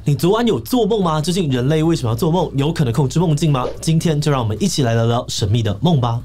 你昨晚有做梦吗？究竟人类为什么要做梦？有可能控制梦境吗？今天就让我们一起来聊聊神秘的梦吧。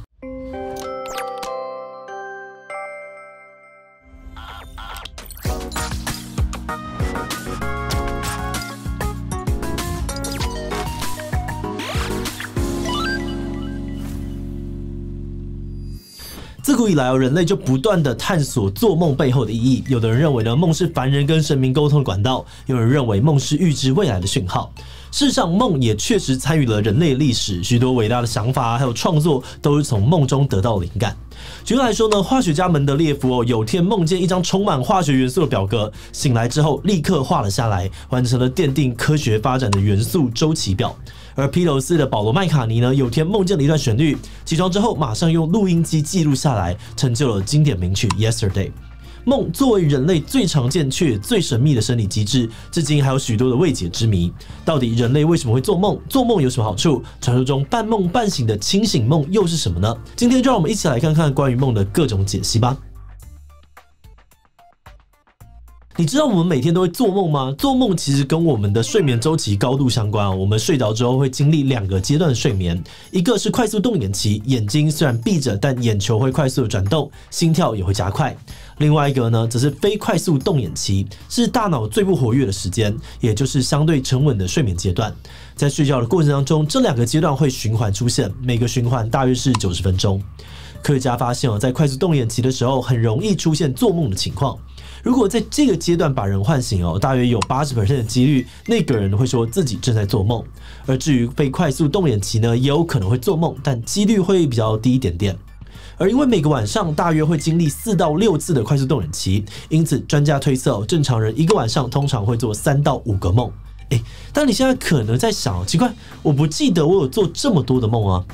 自古以来，人类就不断的探索做梦背后的意义。有的人认为呢，梦是凡人跟神明沟通的管道；有人认为梦是预知未来的讯号。事实上，梦也确实参与了人类的历史，许多伟大的想法还有创作都是从梦中得到灵感。举例来说呢，化学家门德列夫有天梦见一张充满化学元素的表格，醒来之后立刻画了下来，完成了奠定科学发展的元素周期表。而披头士的保罗麦卡尼呢，有天梦见了一段旋律，起床之后马上用录音机记录下来，成就了经典名曲《Yesterday》。梦作为人类最常见却最神秘的生理机制，至今还有许多的未解之谜。到底人类为什么会做梦？做梦有什么好处？传说中半梦半醒的清醒梦又是什么呢？今天就让我们一起来看看关于梦的各种解析吧。你知道我们每天都会做梦吗？做梦其实跟我们的睡眠周期高度相关。我们睡着之后会经历2个阶段的睡眠，一个是快速动眼期，眼睛虽然闭着，但眼球会快速的转动，心跳也会加快。另外一个呢，则是非快速动眼期，是大脑最不活跃的时间，也就是相对沉稳的睡眠阶段。在睡觉的过程当中，这2个阶段会循环出现，每个循环大约是90分钟。科学家发现在快速动眼期的时候，很容易出现做梦的情况。如果在这个阶段把人唤醒大约有80% 的几率，那个人会说自己正在做梦。而至于非快速动眼期呢，也有可能会做梦，但几率会比较低一点点。而因为每个晚上大约会经历4到6次的快速动眼期，因此专家推测，正常人一个晚上通常会做3到5个梦。但你现在可能在想，奇怪，我不记得我有做这么多的梦啊。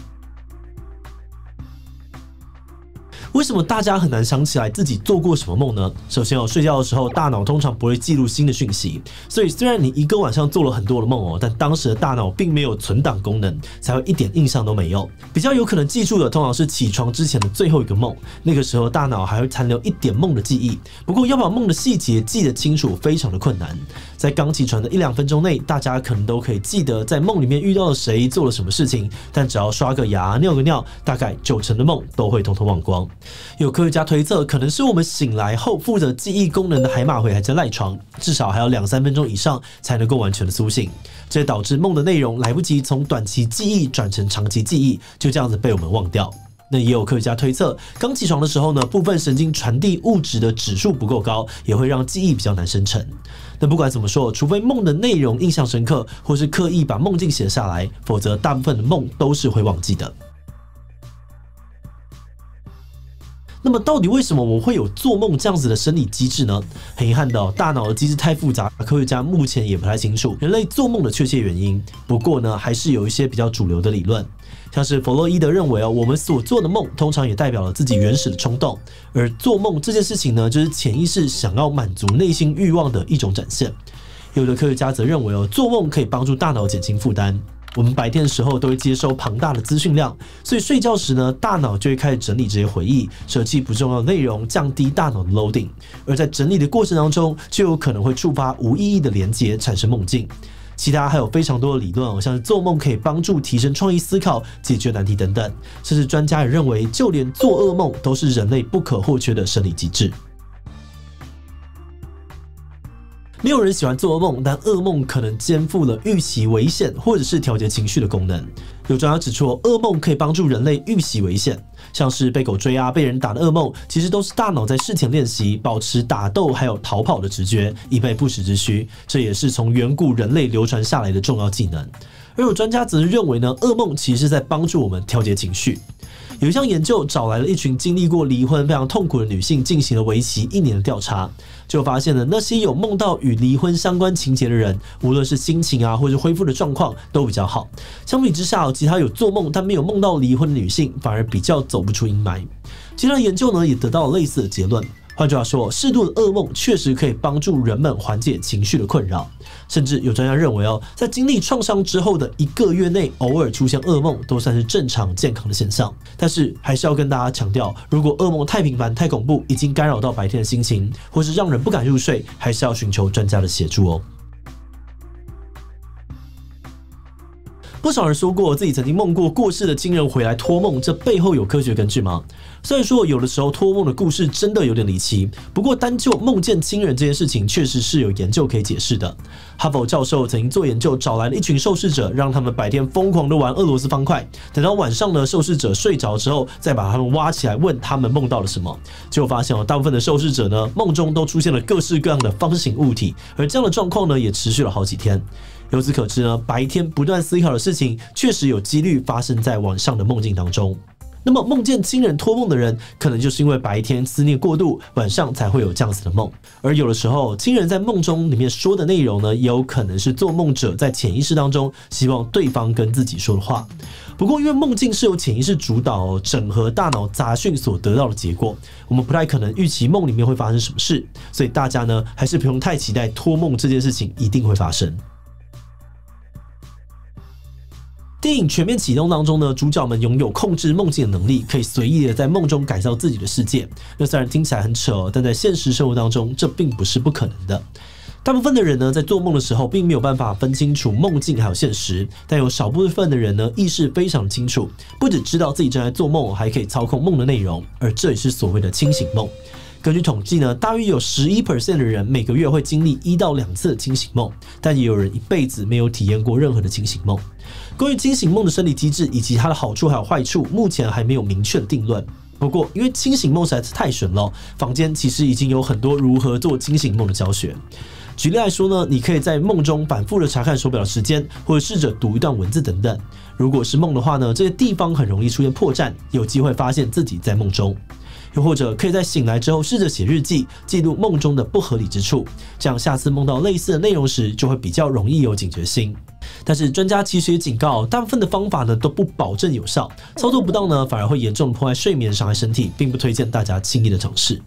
为什么大家很难想起来自己做过什么梦呢？首先睡觉的时候大脑通常不会记录新的讯息，所以虽然你一个晚上做了很多的梦但当时的大脑并没有存档功能，才会一点印象都没有。比较有可能记住的通常是起床之前的最后一个梦，那个时候大脑还会残留一点梦的记忆，不过要把梦的细节记得清楚非常的困难。在刚起床的1-2分钟内，大家可能都可以记得在梦里面遇到了谁，做了什么事情，但只要刷个牙尿个尿，大概90%的梦都会统统忘光。有科学家推测，可能是我们醒来后负责记忆功能的海马回还在赖床，至少还要2-3分钟以上才能够完全的苏醒，这导致梦的内容来不及从短期记忆转成长期记忆，就这样子被我们忘掉。那也有科学家推测，刚起床的时候呢，部分神经传递物质的指数不够高，也会让记忆比较难生成。那不管怎么说，除非梦的内容印象深刻，或是刻意把梦境写下来，否则大部分的梦都是会忘记的。那么到底为什么我们会有做梦这样子的生理机制呢？很遗憾的大脑的机制太复杂，科学家目前也不太清楚人类做梦的确切原因。不过呢，还是有一些比较主流的理论，像是弗洛伊德认为我们所做的梦通常也代表了自己原始的冲动，而做梦这件事情呢，就是潜意识想要满足内心欲望的一种展现。有的科学家则认为做梦可以帮助大脑减轻负担。我们白天的时候都会接收庞大的资讯量，所以睡觉时呢，大脑就会开始整理这些回忆，舍弃不重要的内容，降低大脑的 loading。而在整理的过程当中，就有可能会触发无意义的连结，产生梦境。其他还有非常多的理论像是做梦可以帮助提升创意思考、解决难题等等。甚至专家也认为，就连做噩梦都是人类不可或缺的生理机制。没有人喜欢做噩梦，但噩梦可能肩负了预期危险或者是调节情绪的功能。有专家指出，噩梦可以帮助人类预习危险，像是被狗追被人打的噩梦，其实都是大脑在事前练习保持打斗还有逃跑的直觉，以备不时之需。这也是从远古人类流传下来的重要技能。而有专家则是认为呢，噩梦其实是在帮助我们调节情绪。有一项研究找来了一群经历过离婚非常痛苦的女性，进行了为期1年的调查，就发现了那些有梦到与离婚相关情节的人，无论是心情或是恢复的状况都比较好。相比之下，其他有做梦但没有梦到离婚的女性，反而比较走不出阴霾。其他的研究呢，也得到了类似的结论。换句话说，适度的噩梦确实可以帮助人们缓解情绪的困扰，甚至有专家认为在经历创伤之后的1个月内，偶尔出现噩梦都算是正常健康的现象。但是还是要跟大家强调，如果噩梦太频繁、太恐怖，已经干扰到白天的心情，或是让人不敢入睡，还是要寻求专家的协助。 不少人说过自己曾经梦过过世的亲人回来托梦，这背后有科学根据吗？虽然说有的时候托梦的故事真的有点离奇，不过单就梦见亲人这件事情，确实是有研究可以解释的。哈佛教授曾经做研究，找来了一群受试者，让他们白天疯狂的玩俄罗斯方块，等到晚上呢，受试者睡着之后，再把他们挖起来，问他们梦到了什么。结果发现大部分的受试者呢，梦中都出现了各式各样的方形物体，而这样的状况呢，也持续了好几天。由此可知呢，白天不断思考的事情，确实有几率发生在晚上的梦境当中。那么梦见亲人托梦的人，可能就是因为白天思念过度，晚上才会有这样子的梦。而有的时候，亲人在梦中里面说的内容呢，也有可能是做梦者在潜意识当中希望对方跟自己说的话。不过，因为梦境是由潜意识主导，整合大脑杂讯所得到的结果，我们不太可能预期梦里面会发生什么事，所以大家呢，还是不用太期待托梦这件事情一定会发生。电影全面启动当中呢，主角们拥有控制梦境的能力，可以随意的在梦中改造自己的世界。那虽然听起来很扯，但在现实生活当中，这并不是不可能的。大部分的人呢，在做梦的时候，并没有办法分清楚梦境还有现实，但有少部分的人呢，意识非常清楚，不只知道自己正在做梦，还可以操控梦的内容，而这也是所谓的清醒梦。根据统计呢，大约有11% 的人每个月会经历1到2次的清醒梦，但也有人一辈子没有体验过任何的清醒梦。关于清醒梦的生理机制以及它的好处还有坏处，目前还没有明确的定论。不过，因为清醒梦实在是太玄了，坊间其实已经有很多如何做清醒梦的教学。举例来说呢，你可以在梦中反复的查看手表的时间，或者试着读一段文字等等。如果是梦的话呢，这些地方很容易出现破绽，有机会发现自己在梦中。又或者可以在醒来之后试着写日记，记录梦中的不合理之处，这样下次梦到类似的内容时，就会比较容易有警觉心。但是专家其实也警告，大部分的方法呢都不保证有效，操作不当呢反而会严重破坏睡眠，伤害身体，并不推荐大家轻易的尝试。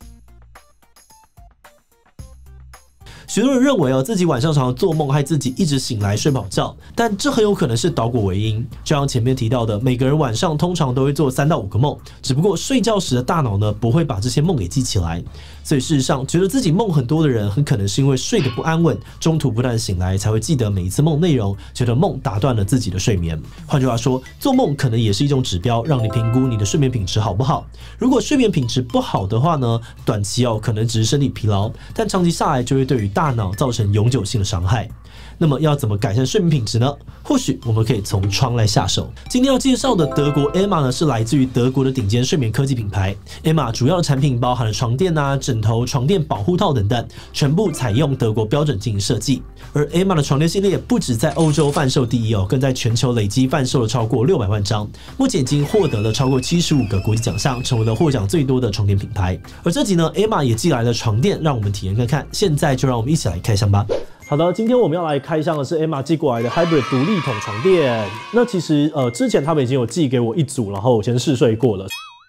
许多人认为自己晚上常常做梦，害自己一直醒来睡不好觉，但这很有可能是导果为因。就像前面提到的，每个人晚上通常都会做3到5个梦，只不过睡觉时的大脑呢不会把这些梦给记起来。所以事实上，觉得自己梦很多的人，很可能是因为睡得不安稳，中途不断醒来，才会记得每一次梦内容，觉得梦打断了自己的睡眠。换句话说，做梦可能也是一种指标，让你评估你的睡眠品质好不好。如果睡眠品质不好的话呢，短期可能只是身体疲劳，但长期下来就会对于大脑造成永久性的伤害。那么要怎么改善睡眠品质呢？或许我们可以从床来下手。今天要介绍的德国 Emma 呢，是来自于德国的顶尖睡眠科技品牌。Emma 主要的产品包含了床垫枕头、床垫保护套等等，全部采用德国标准进行设计。而 Emma 的床垫系列不止在欧洲贩售第一更在全球累积贩售了超过600万张，目前已经获得了超过75个国际奖项，成为了获奖最多的床垫品牌。而这集呢 ，Emma 也寄来了床垫，让我们体验看看。现在就让我们一起来开箱吧。好的，今天我们要来开箱的是 Emma 寄过来的 Hybrid 独立筒床垫。那其实之前他们已经有寄给我一组，然后我先试睡过了，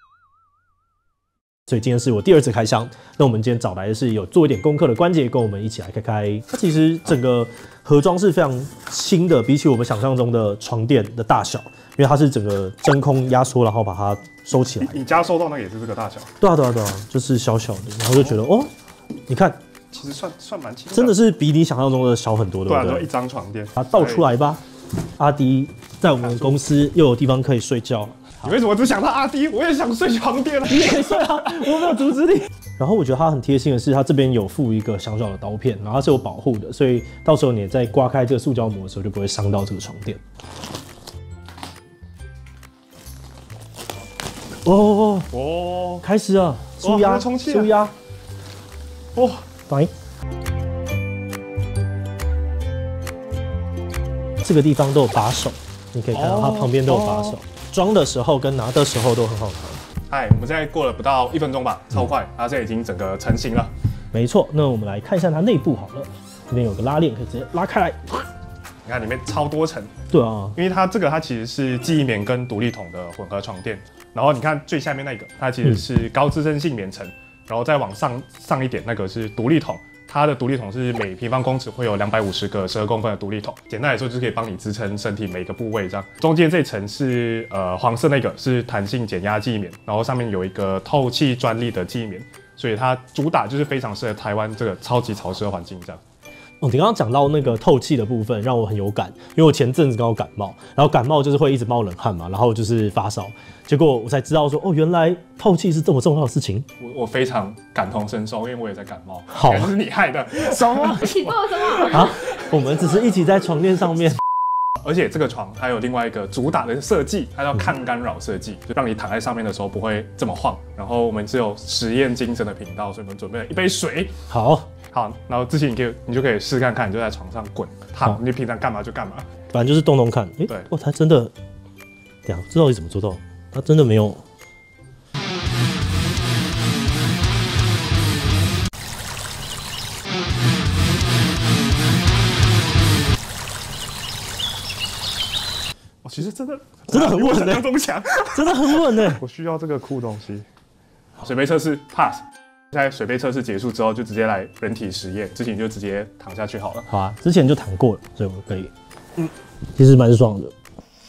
所以今天是我第2次开箱。那我们今天找来的是有做一点功课的关节，跟我们一起来开开。它其实整个盒装是非常轻的，比起我们想象中的床垫的大小，因为它是整个真空压缩，然后把它收起来。 你家收到那个也是这个大小？ 对啊，就是小小的，然后就觉得你看。 其实算蛮轻的， 真的是比你想象中的小很多，对不对？ 对，一张床垫， 把它倒出来吧。阿迪在我们公司又有地方可以睡觉。 你为什么只想到阿迪？我也想睡床垫了。 你也可以睡啊，我没有阻止你。然后我觉得它很贴心的是，它这边有附一个小小的刀片，然后它是有保护的，所以到时候你在刮开这个塑胶膜的时候，就不会伤到这个床垫。开始了，舒压，舒压。这个地方都有把手，你可以看到它旁边都有把手，装的时候跟拿的时候都很好拿。 我们现在过了不到1分钟吧，超快，它现在已经整个成型了。 没错，那我们来看一下它内部好了，这边有个拉链，可以直接拉开来。 你看里面超多层。对啊， 因为它其实是记忆棉跟独立筒的混合床垫，然后你看最下面那个，它其实是高支撑性棉层。然后再往上一点，那个是独立筒，它的独立筒是每平方公尺会有250个12公分的独立筒。简单来说，就是可以帮你支撑身体每个部位这样。中间这层是黄色那个是弹性减压记忆棉，然后上面有一个透气专利的记忆棉，所以它主打就是非常适合台湾这个超级潮湿的环境这样。 哦，你刚刚讲到那个透气的部分，让我很有感，因为我前阵子刚好感冒，然后感冒就是会一直冒冷汗嘛，然后就是发烧，结果我才知道说，哦，原来透气是这么重要的事情。 我非常感同身受，因为我也在感冒。 好， 是你害的。 什么？ 一起做了什么？ 啊？我们只是一起在床垫上面。 而且这个床还有另外一个主打的设计，它叫抗干扰设计，就让你躺在上面的时候不会这么晃。然后我们是有实验精神的频道，所以我们准备了一杯水。 好， 然后之前你就可以试看看，你就在床上滚躺，你平常干嘛就干嘛， 反正就是动动看。对，哦，他真的，等下这到底怎么做到？他真的没有。 其实真的很稳的， 中强， 真的很稳的。 我需要这个酷东西。水杯测试 pass， 在水杯测试结束之后，就直接来人体实验。之前就直接躺下去好了。 好啊，之前就躺过了，所以我可以。其实蛮爽的。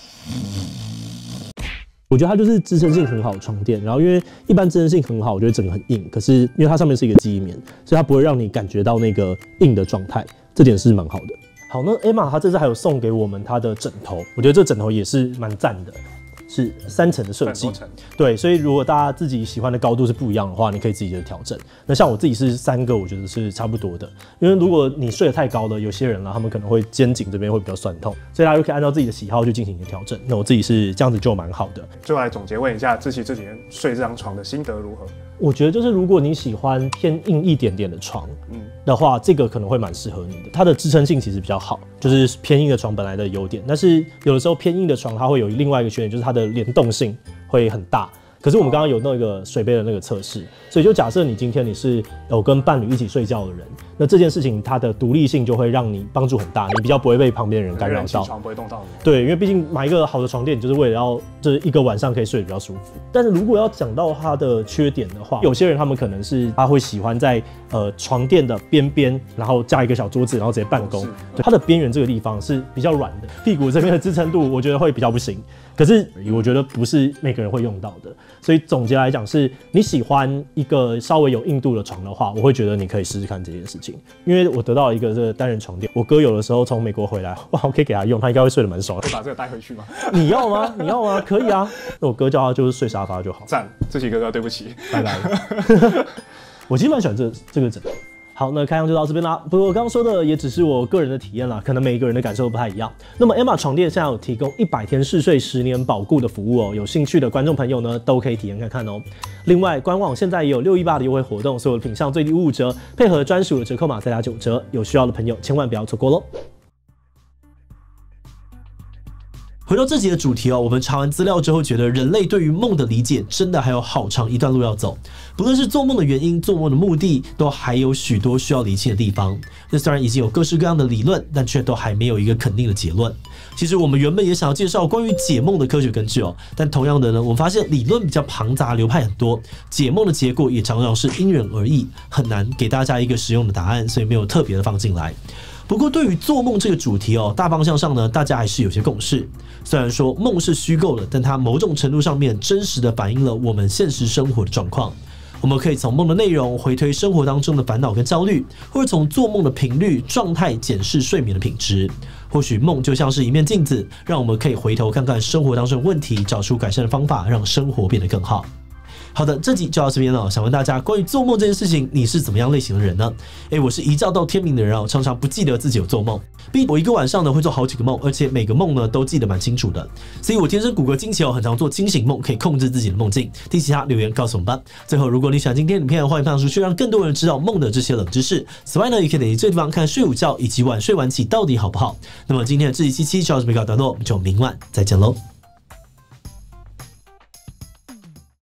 我觉得它就是支撑性很好的床垫，然后因为一般支撑性很好，我觉得整个很硬，可是因为它上面是一个记忆棉，所以它不会让你感觉到那个硬的状态，这点是蛮好的。好，那 Emma 她这次还有送给我们她的枕头，我觉得这枕头也是蛮赞的，是3层的设计。对，所以如果大家自己喜欢的高度是不一样的话，你可以自己的调整。那像我自己是3个，我觉得是差不多的。因为如果你睡得太高了，有些人呢，他们可能会肩颈这边会比较酸痛，所以大家就可以按照自己的喜好去进行一个调整。那我自己是这样子就蛮好的。 最后来总结问一下，志祺这几天睡这张床的心得如何？ 我觉得就是如果你喜欢偏硬一点点的床的话，这个可能会蛮适合你的。它的支撑性其实比较好，就是偏硬的床本来的优点。但是有的时候偏硬的床它会有另外一个缺点，就是它的联动性会很大。可是我们刚刚有那个水杯的那个测试，所以就假设你今天你是有跟伴侣一起睡觉的人，那这件事情它的独立性就会让你帮助很大，你比较不会被旁边的人干扰到。 床不会动到你。 对，因为毕竟买一个好的床垫，你就是为了要就是一个晚上可以睡得比较舒服。但是如果要讲到它的缺点的话，有些人他们可能是他会喜欢在床垫的边边，然后加一个小桌子，然后直接办公。对，它的边缘这个地方是比较软的，屁股这边的支撑度我觉得会比较不行。可是我觉得不是每个人会用到的，所以总结来讲是，你喜欢一个稍微有硬度的床的话，我会觉得你可以试试看这件事情。因为我得到一个这个单人床垫，我哥有的时候从美国回来，哇，我可以给他用，他应该会睡得蛮爽的。 会把这个带回去吗？ 你要吗？你要吗？可以啊。那我哥叫他就是睡沙发就好。 赞，志祺哥哥，对不起， 拜拜。我其实蛮喜欢这个枕头。好，那开箱就到这边啦。不过我刚刚说的也只是我个人的体验啦，可能每一个人的感受不太一样。那么 Emma 床垫现在有提供100天试睡10年保固的服务哦，有兴趣的观众朋友呢都可以体验看看哦。另外，官网现在也有618的优惠活动，所有的品项最低55折，配合专属的折扣码再打9折，有需要的朋友千万不要错过喽。 回到这集的主题哦，我们查完资料之后，觉得人类对于梦的理解真的还有好长一段路要走。不论是做梦的原因、做梦的目的，都还有许多需要厘清的地方。那虽然已经有各式各样的理论，但却都还没有一个肯定的结论。其实我们原本也想要介绍关于解梦的科学根据哦，但同样的呢，我们发现理论比较庞杂，流派很多，解梦的结果也常常是因人而异，很难给大家一个实用的答案，所以没有特别的放进来。不过，对于做梦这个主题哦，大方向上呢，大家还是有些共识。虽然说梦是虚构的，但它某种程度上面真实的反映了我们现实生活的状况。我们可以从梦的内容回推生活当中的烦恼跟焦虑，或者从做梦的频率、状态检视睡眠的品质。或许梦就像是一面镜子，让我们可以回头看看生活当中的问题，找出改善的方法，让生活变得更好。好的，这集就到这边了。想问大家，关于做梦这件事情，你是怎么样类型的人呢？我是一觉到天明的人哦，常常不记得自己有做梦。毕竟我一个晚上呢会做好几个梦，而且每个梦呢都记得蛮清楚的，所以我天生骨骼惊奇哦，很常做惊醒梦，可以控制自己的梦境。听其他留言告诉我们吧。最后，如果你喜欢今天的影片，欢迎分享出去，让更多人知道梦的这些冷知识。此外呢，也可以点击这个地方看睡午觉以及晚睡晚起到底好不好。那么今天的这集7就到这边告一段落，我们就明晚再见喽。